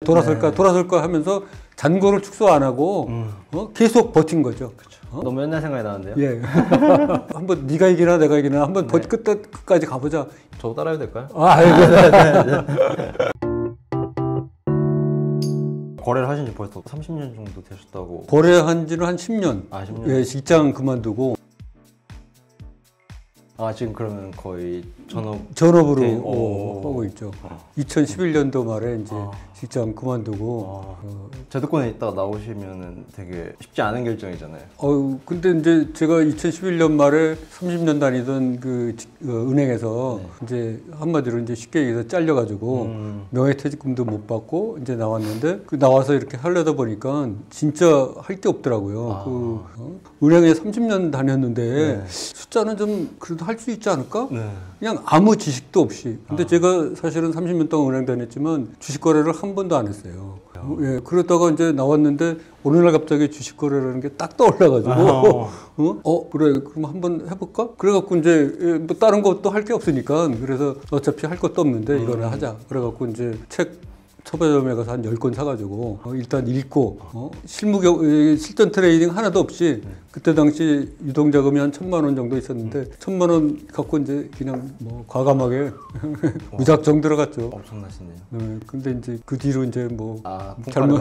돌아설까 돌아설까 하면서 잔고를 축소 안 하고 계속 버틴 거죠. 너무 옛날 생각이 나는데요. 예. 한번 네가 이기나 내가 이기나 한번 끝까지 가보자. 저도 따라해도 될까요? 네. 거래를 하신 지 벌써 30년 정도 되셨다고. 거래한 지는 한 10년. 아, 10년? 예, 직장 그만두고. 아, 지금 그러면 거의 전업으로 하고 있죠. 2011년도 말에 이제 직장 그만두고. 제도권에 있다가 나오시면은 되게 쉽지 않은 결정이잖아요. 근데 이제 제가 2011년 말에 30년 다니던 은행에서 이제 한마디로 이제 쉽게 얘기해서 잘려가지고 명예퇴직금도 못 받고 이제 나왔는데 나와서 이렇게 하려다 보니까 진짜 할 게 없더라고요. 은행에 30년 다녔는데 숫자는 좀 그래도 할 수 있지 않을까? 그냥 아무 지식도 없이. 근데 제가 사실은 30년 동안 은행 다녔지만 주식 거래를 한 번도 안 했어요. 예, 그러다가 이제 나왔는데 어느 날 갑자기 주식 거래라는 게 딱 떠올라가지고 그래 그럼 한번 해볼까? 그래갖고 이제 뭐 다른 것도 할 게 없으니까 그래서 어차피 할 것도 없는데 이거는 하자. 그래갖고 이제 책 서점에 가서 한 10권 사가지고 일단 읽고 실전 트레이딩 하나도 없이 그때 당시 유동자금이 한 1,000만 원 정도 있었는데 1,000만 원 갖고 이제 그냥 뭐 과감하게 무작정 들어갔죠. 엄청나시네요. 네, 근데 이제 그 뒤로 이제 뭐 잘못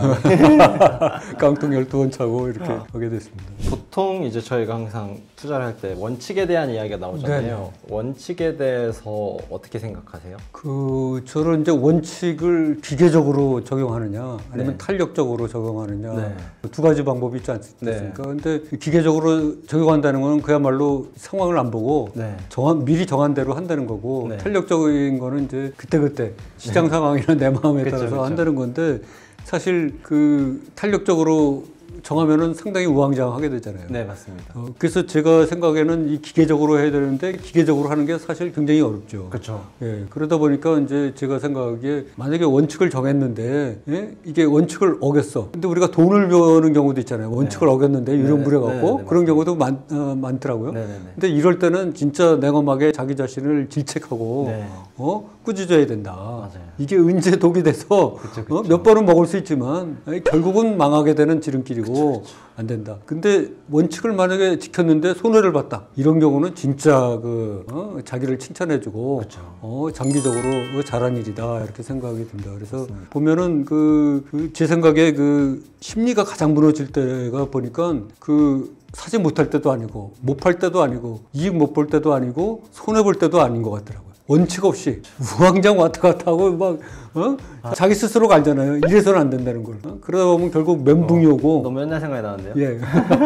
깡통 12번 차고 이렇게 하게 됐습니다. 보통 이제 저희가 항상 투자를 할 때 원칙에 대한 이야기가 나오잖아요. 원칙에 대해서 어떻게 생각하세요? 저는 이제 원칙을 기계적으로 적용하느냐 아니면 탄력적으로 적용하느냐 두 가지 방법이 있지 않습니까? 근데 기계적으로 적용한다는 건 그야말로 상황을 안 보고 미리 정한 대로 한다는 거고 탄력적인 거는 이제 그때그때 시장 상황이나 내 마음에 따라서 한다는 건데 사실 탄력적으로 정하면은 상당히 우왕좌왕하게 되잖아요. 네, 맞습니다. 그래서 제가 생각에는 이 기계적으로 해야 되는데 기계적으로 하는 게 사실 굉장히 어렵죠. 그렇죠. 예, 그러다 보니까 이제 제가 생각하기에 만약에 원칙을 정했는데 이게 원칙을 어겼어. 근데 우리가 돈을 버는 경우도 있잖아요. 원칙을 어겼는데 유령 부려갖고 그런 경우도 많더라고요. 근데 이럴 때는 진짜 냉엄하게 자기 자신을 질책하고 꾸짖어야 된다. 맞아요. 이게 은재 독이 돼서 몇 번은 먹을 수 있지만 결국은 망하게 되는 지름길이고 안 된다. 근데 원칙을 만약에 지켰는데 손해를 봤다. 이런 경우는 진짜 자기를 칭찬해주고 장기적으로 잘한 일이다 이렇게 생각이 듭니다. 그래서 맞습니다. 보면은 제 생각에 심리가 가장 무너질 때가 보니까 사지 못할 때도 아니고 못 팔 때도 아니고 이익 못 볼 때도 아니고 손해 볼 때도 아닌 것 같더라고요. 원칙 없이 우왕좌왕 왔다 갔다 하고 자기 스스로가 알잖아요. 이래서는 안 된다는 걸. 그러다 보면 결국 멘붕이 오고. 너무 옛날 생각이 나는데요. 예.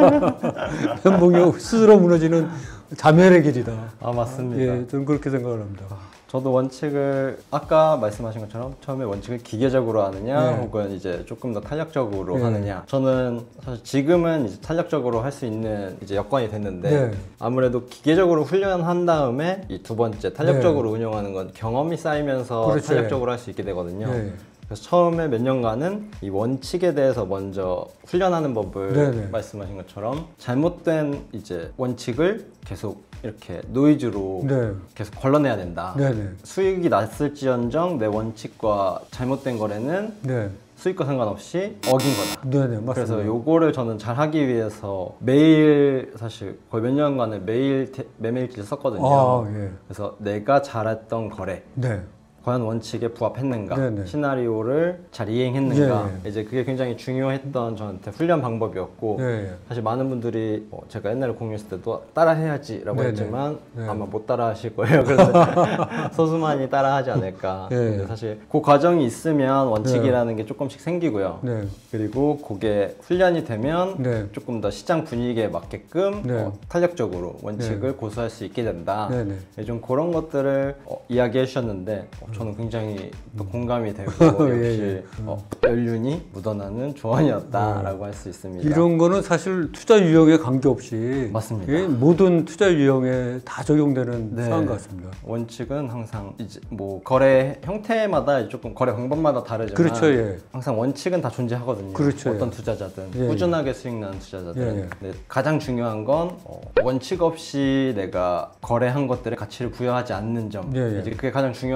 멘붕이 오고 스스로 무너지는 자멸의 길이다. 맞습니다. 예, 저는 그렇게 생각을 합니다. 저도 원칙을 아까 말씀하신 것처럼 처음에 원칙을 기계적으로 하느냐 혹은 이제 조금 더 탄력적으로 하느냐. 저는 사실 지금은 이제 탄력적으로 할 수 있는 이제 여건이 됐는데 아무래도 기계적으로 훈련한 다음에 이 두 번째 탄력적으로 운영하는 건 경험이 쌓이면서 탄력적으로 할 수 있게 되거든요. 그래서 처음에 몇 년간은 이 원칙에 대해서 먼저 훈련하는 법을 말씀하신 것처럼 잘못된 이제 원칙을 계속 이렇게 노이즈로 계속 걸러내야 된다. 수익이 났을지언정 내 원칙과 잘못된 거래는 수익과 상관없이 어긴 거다. 맞습니다. 그래서 요거를 저는 잘 하기 위해서 매일 사실 거의 몇 년간을 매일 매매일지를 썼거든요. 그래서 내가 잘했던 거래. 과연 원칙에 부합했는가, 시나리오를 잘 이행했는가, 이제 그게 굉장히 중요했던 저한테 훈련 방법이었고 사실 많은 분들이 제가 옛날에 공유했을 때도 따라해야지 라고 했지만 아마 못 따라 하실 거예요. 그래서 소수만이 따라 하지 않을까. 근데 사실 그 과정이 있으면 원칙이라는 게 조금씩 생기고요. 그리고 그게 훈련이 되면 조금 더 시장 분위기에 맞게끔 탄력적으로 원칙을 고수할 수 있게 된다. 좀 그런 것들을 이야기해 주셨는데 저는 굉장히 또 공감이 되고 역시 연륜이 묻어나는 조언이었다라고 할 수 있습니다. 이런 거는 사실 투자 유형에 관계없이 맞습니다. 모든 투자 유형에 다 적용되는 사안 같습니다. 원칙은 항상 이제 뭐 거래 형태마다 조금 거래 방법마다 다르지만 항상 원칙은 다 존재하거든요. 어떤 투자자든 꾸준하게 수익 나는 투자자든 근데 가장 중요한 건 원칙 없이 내가 거래한 것들에 가치를 부여하지 않는 점 이제 그게 가장 중요하다라고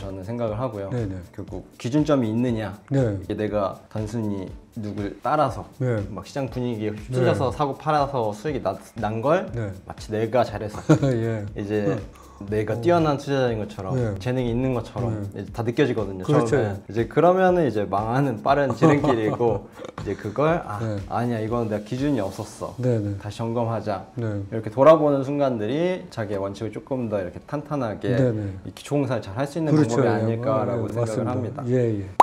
저는 생각을 하고요. 네네. 결국 기준점이 있느냐. 네. 이게 내가 단순히 누굴 따라서 네. 막 시장 분위기에 휩쓸려서 사고 팔아서 수익이 난 걸 네. 마치 내가 잘해서 예. 이제 내가 뛰어난 투자자인 것처럼 네. 재능이 있는 것처럼 이제 다 느껴지거든요. 그렇죠. 처음에 이제 그러면은 이제 망하는 빠른 지름길이고 이제 그걸 네. 아니야 이건 내가 기준이 없었어. 네네. 다시 점검하자. 네. 이렇게 돌아보는 순간들이 자기의 원칙을 조금 더 이렇게 탄탄하게 네네. 이 기초공사를 잘 할 수 있는 그렇죠. 방법이 아닐까라고 예, 생각을 맞습니다. 합니다. 예, 예.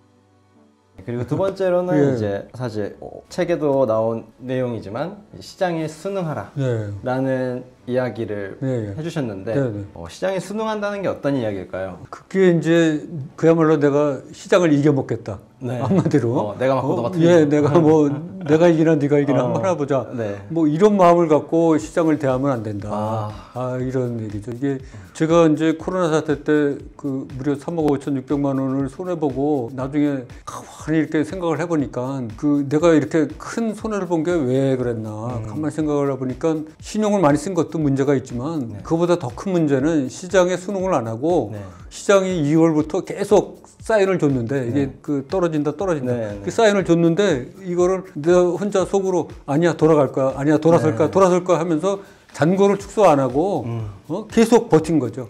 그리고 두 번째로는 예. 이제 사실 책에도 나온 내용이지만 시장에 순응하라 네. 라는 이야기를 예, 예. 해주셨는데 네, 네. 시장에 순응한다는 게 어떤 이야기일까요? 그게 이제 그야말로 내가 시장을 이겨먹겠다. 네. 한마디로. 내가 맞고 너가 틀리고. 예, 내가 뭐 내가 이기나 네가 이기나 한번 해보자. 네. 뭐 이런 마음을 갖고 시장을 대하면 안 된다. 아. 이런 얘기죠. 이게 제가 이제 코로나 사태 때 그 무려 3억 5,600만 원을 손해보고 나중에 가만히 이렇게 생각을 해보니까 그 내가 이렇게 큰 손해를 본 게 왜 그랬나 가만히 생각을 해보니까 신용을 많이 쓴 것도 문제가 있지만 네. 그보다 더 큰 문제는 시장에 순응을 안 하고 네. 시장이 2월부터 계속 사인을 줬는데 이게 네. 그 떨어진다 네, 네. 그 사인을 줬는데 이거를 내가 혼자 속으로 아니야 돌아갈 거야 아니야 돌아설 거야 네. 돌아설 거야 하면서 잔고를 축소 안 하고 계속 버틴 거죠.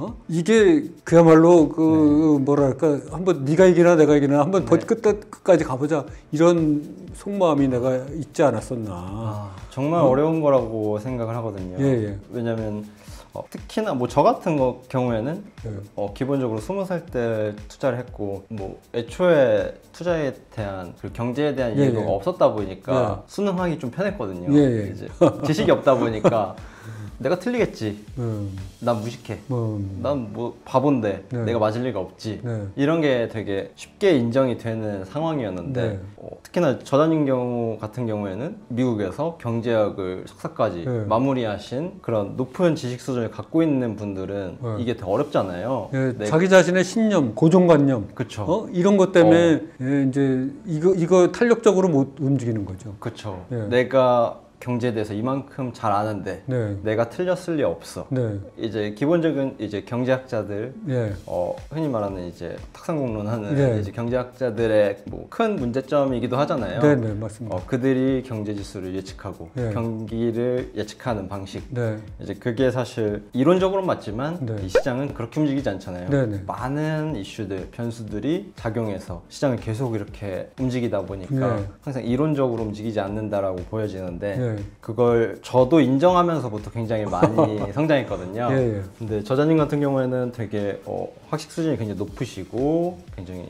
이게 그야말로 그 뭐랄까 한번 네가 이기나 내가 이기나 한번 끝까지 가보자 이런 속마음이 내가 있지 않았었나. 정말 어려운 거라고 생각을 하거든요. 예, 예. 왜냐하면 특히나 뭐 저 같은 경우에는 예. 기본적으로 20살 때 투자를 했고 뭐 애초에 투자에 대한 그 경제에 대한 예, 이해가 예. 없었다 보니까 순응하기 좀 편했거든요. 예, 예. 이제 지식이 없다 보니까 내가 틀리겠지. 난 무식해. 난 뭐 바본데 네. 내가 맞을 리가 없지. 네. 이런 게 되게 쉽게 인정이 되는 상황이었는데 네. 특히나 저자님 경우 같은 경우에는 미국에서 경제학을 석사까지 네. 마무리하신 그런 높은 지식 수준을 갖고 있는 분들은 네. 이게 더 어렵잖아요. 예, 자기 자신의 신념, 고정관념, 그쵸. 이런 것 때문에 예, 이제 이거 탄력적으로 못 움직이는 거죠. 그쵸. 예. 내가 경제에 대해서 이만큼 잘 아는데 네. 내가 틀렸을 리 없어. 네. 이제 기본적인 이제 경제학자들 예. 흔히 말하는 이제 탁상공론하는 네. 이제 경제학자들의 뭐 큰 문제점이기도 하잖아요. 네, 네, 맞습니다. 그들이 경제 지수를 예측하고 네. 경기를 예측하는 방식. 네. 이제 그게 사실 이론적으로 맞지만 네. 이 시장은 그렇게 움직이지 않잖아요. 네, 네. 많은 이슈들, 변수들이 작용해서 시장을 계속 이렇게 움직이다 보니까 네. 항상 이론적으로 움직이지 않는다라고 보여지는데 네. 그걸 저도 인정하면서부터 굉장히 많이 성장했거든요. 예, 예. 근데 저자님 같은 경우에는 되게 학식 수준이 굉장히 높으시고 굉장히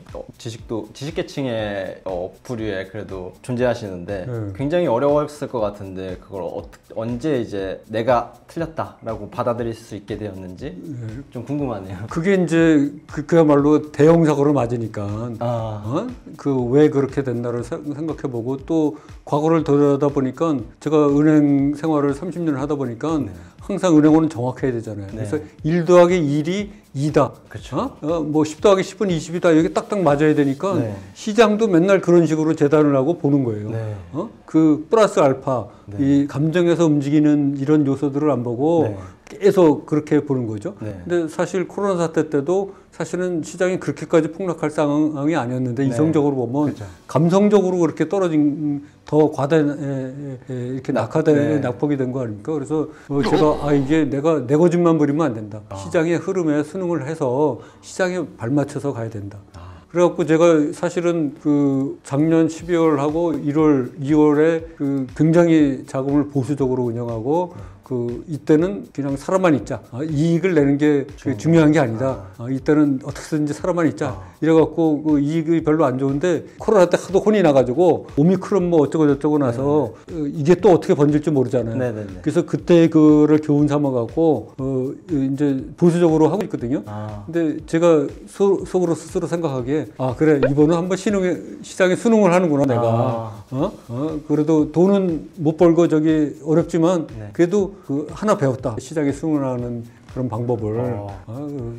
지식계층의 부류에 그래도 존재하시는데 굉장히 어려웠을 것 같은데 그걸 언제 이제 내가 틀렸다라고 받아들일 수 있게 되었는지 좀 궁금하네요. 그게 이제 그야말로 대형 사고를 맞으니까 그 왜 그렇게 됐나를 생각해보고 또 과거를 돌아다 보니까 제가 은행 생활을 30년을 하다 보니까 항상 은행원은 정확해야 되잖아요. 그래서 1 더하기 1이 2다. 그렇죠. 뭐 10 더하기 10은 20이다. 이게 딱딱 맞아야 되니까 네. 시장도 맨날 그런 식으로 재단을 하고 보는 거예요. 네. 그 플러스 알파, 이 감정에서 움직이는 이런 요소들을 안 보고 네. 계속 그렇게 보는 거죠. 네. 근데 사실 코로나 사태 때도 사실은 시장이 그렇게까지 폭락할 상황이 아니었는데 네. 이성적으로 보면 그렇죠. 감성적으로 그렇게 떨어진 더 과대 이렇게 네. 낙폭이 된 거 아닙니까? 그래서 제가 이게 내가 내 고집만 부리면 안 된다. 시장의 흐름에 순응을 해서 시장에 발맞춰서 가야 된다. 그래갖고 제가 사실은 그 작년 12월하고 1월, 2월에 그 굉장히 자금을 보수적으로 운영하고 그 이때는 그냥 살아만 있자. 이익을 내는 게 중요한 게 아니다. 이때는 어떻게든지 살아만 있자. 이래갖고 그 이익이 별로 안 좋은데 코로나 때 하도 혼이 나가지고 오미크론 뭐 어쩌고 저쩌고 나서 이게 또 어떻게 번질지 모르잖아요. 네네네. 그래서 그때 그를 교훈 삼아갖고 이제 보수적으로 하고 있거든요. 근데 제가 속으로 스스로 생각하기에 그래 이번은 한번 시장에 순응을 하는구나 내가. 그래도 돈은 못 벌고 저기 어렵지만 그래도 그 하나 배웠다. 시장에 순응하는 그런 방법을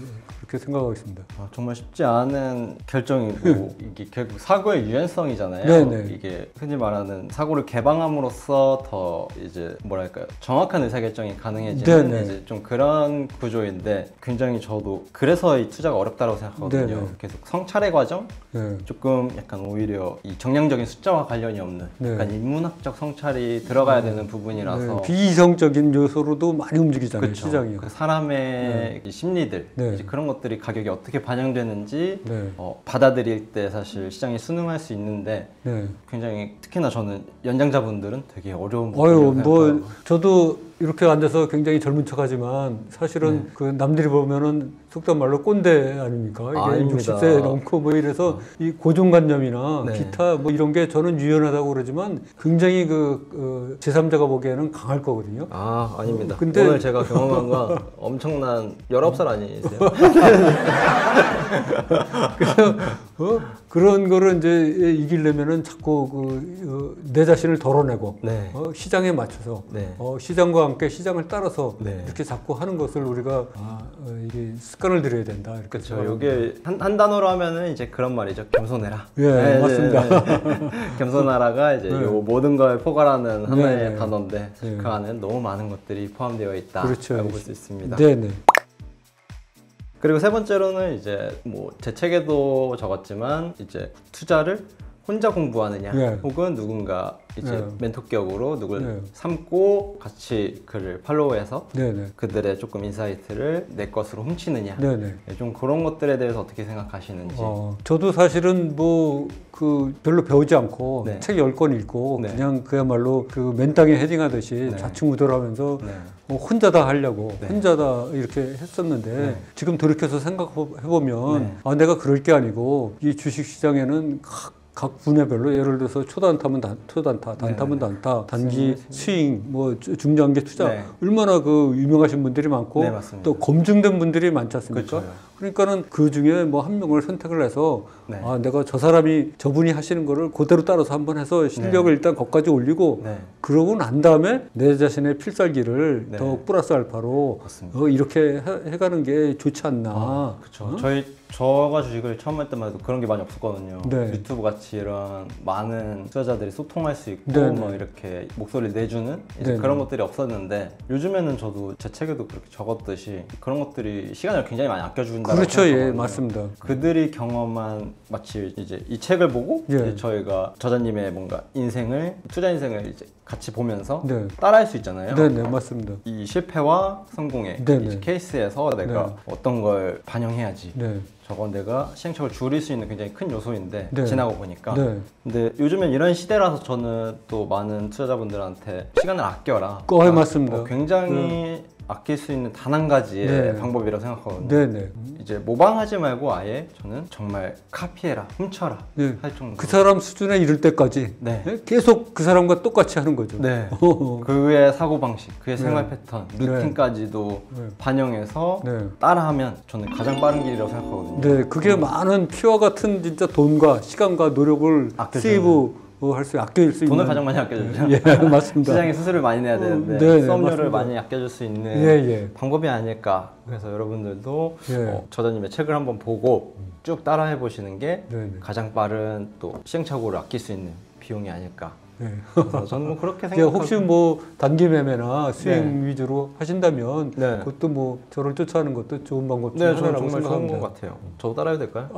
그렇게 생각하고 있습니다. 정말 쉽지 않은 결정이고 이게 결국 사고의 유연성이잖아요. 네네. 이게 흔히 말하는 사고를 개방함으로써 더 이제 뭐랄까요, 정확한 의사결정이 가능해지는 네네. 이제 좀 그런 구조인데 굉장히 저도 그래서 이 투자가 어렵다고 생각하거든요. 네네. 계속 성찰의 과정, 네. 조금 약간 오히려 이 정량적인 숫자와 관련이 없는 네. 약간 인문학적 성찰이 들어가야 되는 부분이라서 네. 비이성적인 요소로도 많이 움직이잖아요. 그쵸. 시장이. 그 사람의 이 심리들 네. 이제 그런 것들이 가격에 어떻게 반영되는지 네. 받아들일 때 사실 시장이 순응할 수 있는데 네. 굉장히 특히나 저는 연장자분들은 되게 어려운 어유 부분이라고 뭐 생각하고. 저도 이렇게 앉아서 굉장히 젊은 척하지만 사실은 그 남들이 보면은 속된 말로 꼰대 아닙니까? 이게 아닙니다. 60세 넘고 뭐 이래서 이 고정관념이나 네. 기타 뭐 이런 게 저는 유연하다고 그러지만 굉장히 그 제3자가 보기에는 강할 거거든요. 아닙니다. 근데- 오늘 제가 경험한 건 엄청난 19살 아니세요? 그래서 그런 거를 이제 이기려면은 자꾸 내 자신을 덜어내고 네. 시장에 맞춰서 네. 시장과 함께 시장을 따라서 네. 이렇게 자꾸 하는 것을 우리가 이게 습관을 들여야 된다 이렇게 그렇죠. 생각합니다. 이게 한 단어로 하면은 이제 그런 말이죠. 겸손해라. 예, 맞습니다. 겸손하라가 이제 네. 요 모든 걸 포괄하는 하나의 네. 단어인데 네. 그 안에 너무 많은 것들이 포함되어 있다. 그렇죠. 라고 볼 수 있습니다. 네네. 그리고 세 번째로는 이제 뭐 제 책에도 적었지만 이제 투자를 혼자 공부하느냐 네. 혹은 누군가 이제 네. 멘토격으로 누굴 네. 삼고 같이 그를 팔로우해서 네네. 그들의 조금 인사이트를 내 것으로 훔치느냐 네네. 좀 그런 것들에 대해서 어떻게 생각하시는지. 저도 사실은 뭐 별로 배우지 않고 네. 책 10권 읽고 네. 그냥 그야말로 그 맨땅에 헤딩하듯이 네. 좌충우돌하면서 네. 뭐 혼자 다 하려고 네. 혼자 다 이렇게 했었는데 네. 지금 돌이켜서 생각해보면 네. 내가 그럴 게 아니고 이 주식시장에는 각 분야별로 예를 들어서 초단타면 초단타, 단타면 네. 단타, 단기 스윙, 뭐 중장기 투자 네. 얼마나 그 유명하신 분들이 많고 네, 맞습니다. 또 검증된 분들이 많지 않습니까? 그렇죠. 그러니까는 그 중에 뭐 한 명을 선택을 해서 네. 내가 저분이 하시는 거를 그대로 따라서 한번 해서 실력을 네. 일단 거기까지 올리고 네. 그러고 난 다음에 내 자신의 필살기를 네. 더 플러스 알파로 맞습니다. 이렇게 해가는 게 좋지 않나. 그렇죠. 저가 주식을 처음 할 때만 해도 그런 게 많이 없었거든요. 네. 유튜브 같이 이런 많은 투자자들이 소통할 수 있고 네, 뭐 네. 이렇게 목소리를 내주는 이제 네, 그런 네. 것들이 없었는데 요즘에는 저도 제 책에도 그렇게 적었듯이 그런 것들이 시간을 굉장히 많이 아껴준다고 그렇죠, 예, 생각하거든요. 맞습니다. 그들이 경험한 마치 이제 이 책을 보고 예. 이제 저희가 저자님의 뭔가 투자 인생을 이제 같이 보면서 네. 따라할 수 있잖아요. 네, 네, 맞습니다. 이 실패와 성공의 네, 이 네. 케이스에서 내가 네. 어떤 걸 반영해야지. 네, 저건 내가 시행착오를 줄일 수 있는 굉장히 큰 요소인데 네. 지나고 보니까 네. 근데 요즘엔 이런 시대라서 저는 또 많은 투자자분들한테 시간을 아껴라 맞습니다. 굉장히 아낄 수 있는 단 한 가지의 네. 방법이라고 생각하거든요. 네, 네. 이제 모방하지 말고 아예 저는 정말 카피해라, 훔쳐라 네. 할 정도. 그 사람 수준에 이를 때까지 네. 계속 그 사람과 똑같이 하는 거죠. 네. 그의 사고 방식, 그의 네. 생활 패턴, 루틴까지도 네. 반영해서 네. 따라하면 저는 가장 빠른 길이라고 생각하거든요. 네, 그게 많은 피와 같은 진짜 돈과 시간과 노력을 아껴주는. 세이브 아낄 수 있는 돈을 가장 많이 아껴주죠. 예, 맞습니다. 시장에 수수료를 많이 내야 되는데 네, 네, 수업료를 맞습니다. 많이 아껴줄 수 있는 예. 방법이 아닐까. 그래서 여러분들도 예. 저자님의 책을 한번 보고 쭉 따라해 보시는 게 네, 네. 가장 빠른 또 시행착오를 아낄 수 있는 비용이 아닐까. 네. 그래서 저는 뭐 그렇게 이제 생각하고 혹시 뭐 단기 매매나 수익 위주로 하신다면 네. 그것도 뭐 저를 쫓아하는 것도 좋은 방법 중 네, 저는 하나라고 정말 좋은 생각합니다. 것 같아요. 저도 따라해도 될까요?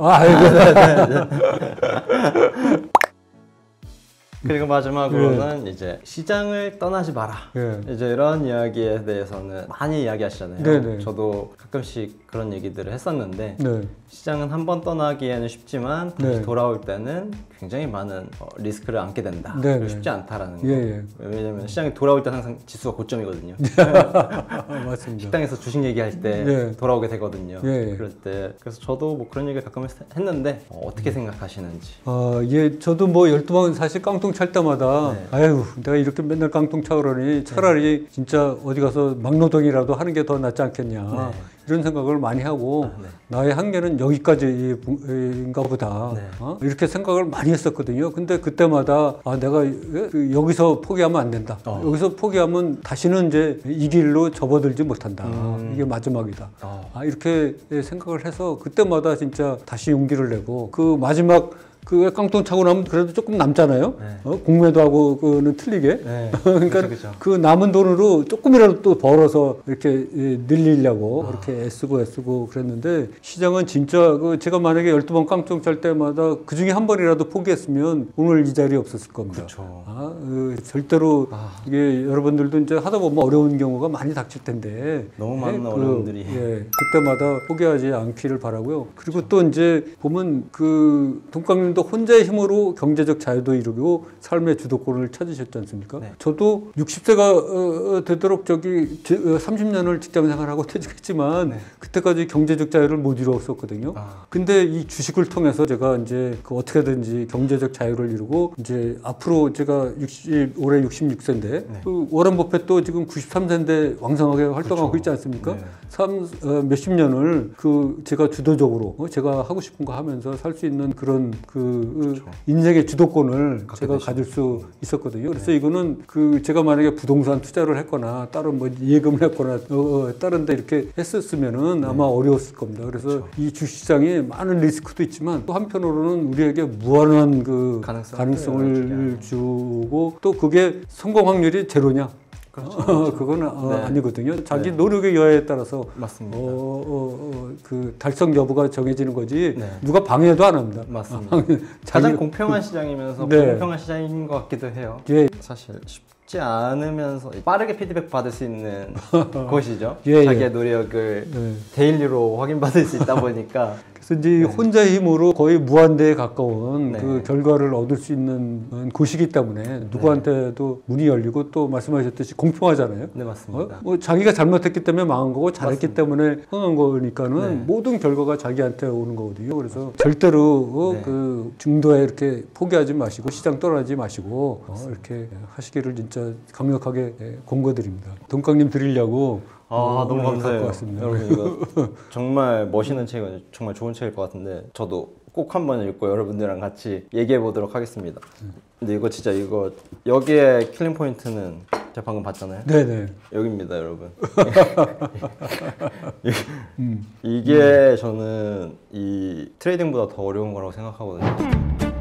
그리고 마지막으로는 이제 시장을 떠나지 마라. 예. 이제 이런 이야기에 대해서는 많이 이야기하시잖아요. 네네. 저도 가끔씩 그런 얘기들을 했었는데 네. 시장은 한 번 떠나기에는 쉽지만 다시 네. 돌아올 때는 굉장히 많은 리스크를 안게 된다. 네네. 그리고 쉽지 않다라는 거. 예. 왜냐면 시장이 돌아올 때 항상 지수가 고점이거든요. 맞습니다. 식당에서 주식 얘기할 때 예. 돌아오게 되거든요. 예. 그럴 때 그래서 저도 뭐 그런 얘기를 가끔 했는데 어떻게 생각하시는지. 예, 저도 뭐 12번 사실 깡통 깡통 찰 때마다 아유 내가 이렇게 맨날 깡통 차 그러니 차라리 진짜 어디 가서 막노동이라도 하는 게 더 낫지 않겠냐 이런 생각을 많이 하고 나의 한계는 여기까지인가 보다 이렇게 생각을 많이 했었거든요. 근데 그때마다 내가 여기서 포기하면 안 된다. 여기서 포기하면 다시는 이제 이 길로 접어들지 못한다. 이게 마지막이다. 이렇게 생각을 해서 그때마다 진짜 다시 용기를 내고 그 마지막 그 깡통 차고 나면 그래도 조금 남잖아요. 공매도 하고 그는 틀리게. 그러니까 그쵸. 그 남은 돈으로 조금이라도 또 벌어서 이렇게 늘리려고 그렇게 애쓰고 그랬는데 시장은 진짜 제가 만약에 12번 깡통 찰 때마다 그 중에 한 번이라도 포기했으면 오늘 이 자리에 없었을 겁니다. 절대로 이게 여러분들도 이제 하다 보면 어려운 경우가 많이 닥칠 텐데 너무 많은 어려움들이 그때마다 포기하지 않기를 바라고요. 그리고 또 이제 보면 그 동강님도 혼자의 힘으로 경제적 자유도 이루고 삶의 주도권을 찾으셨지 않습니까? 저도 60세가 되도록 30년을 직장 생활하고 퇴직했지만 그때까지 경제적 자유를 못 이루었었거든요. 근데 이 주식을 통해서 제가 이제 어떻게든지 경제적 자유를 이루고 이제 앞으로 제가 올해 66세인데 그 워런 버핏도 지금 93세인데 왕성하게 활동하고 있지 않습니까? 몇십 년을 제가 주도적으로 제가 하고 싶은 거 하면서 살 수 있는 그런 인생의 주도권을 제가 가질 수 있었거든요. 그래서 이거는 제가 만약에 부동산 투자를 했거나 다른 뭐 예금을 했거나 다른 데 이렇게 했었으면은 아마 어려웠을 겁니다. 그래서 이 주식시장에 많은 리스크도 있지만 또 한편으로는 우리에게 무한한 가능성을 주고 또 그게 성공 확률이 제로냐? 그거는 아니거든요. 자기 노력의 여하에 따라서 맞습니다. 그 달성 여부가 정해지는 거지 누가 방해도 안 합니다. 맞습니다. 가장 공평한 시장이면서 공평한 시장인 것 같기도 해요. 사실 쉽지 않으면서 빠르게 피드백 받을 수 있는 곳이죠. 자기의 노력을 데일리로 확인받을 수 있다 보니까 그래서 이제 혼자의 힘으로 거의 무한대에 가까운 그 결과를 얻을 수 있는 곳이기 때문에 누구한테도 문이 열리고 또 말씀하셨듯이 공평하잖아요. 네, 맞습니다. 뭐 자기가 잘못했기 때문에 망한 거고 잘했기 때문에 흥한 거니까는 모든 결과가 자기한테 오는 거거든요. 그래서 절대로 그 중도에 이렇게 포기하지 마시고 시장 떠나지 마시고 이렇게 하시기를 진짜 강력하게 권고드립니다. 돈깡님 드리려고 너무 감사해요. 여러분 이거 정말 멋있는 책은 정말 좋은 책일 것 같은데 저도 꼭 한번 읽고 여러분들이랑 같이 얘기해 보도록 하겠습니다. 근데 진짜 여기에 킬링 포인트는 제가 방금 봤잖아요. 네네. 여기입니다, 여러분. 이게 저는 이 트레이딩보다 더 어려운 거라고 생각하거든요.